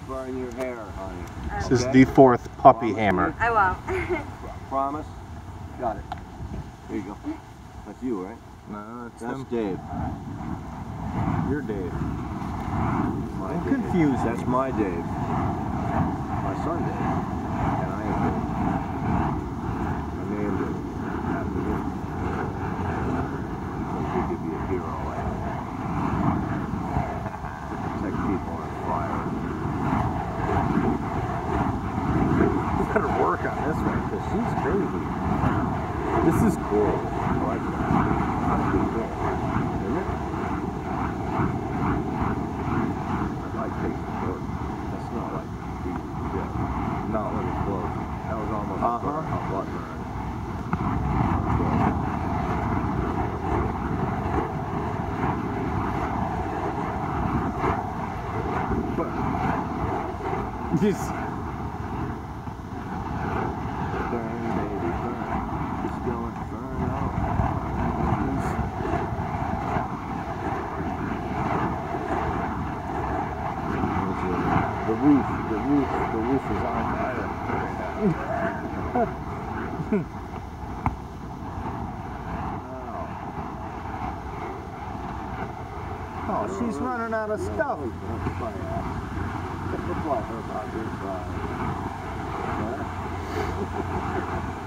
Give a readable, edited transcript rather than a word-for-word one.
burn your hair, honey. This is the fourth puppy hammer. I won't. Promise? Got it. There you go. That's you, right? No, That's him. Dave. You're Dave. I'm confused. That's my Dave. My son Dave. And I am Dave. I named him after him. So he could be a hero like that. To protect people on fire. You better work on this one because she's crazy. This is cool. I like that. That's pretty cool. Isn't it? I like taking work. That's not like being dead. Not let it close. That was almost a butt burn. Just Burn, baby, burn. It's going to burn out. The roof is on fire. oh, she's running out of stuff. It looks like her about this size.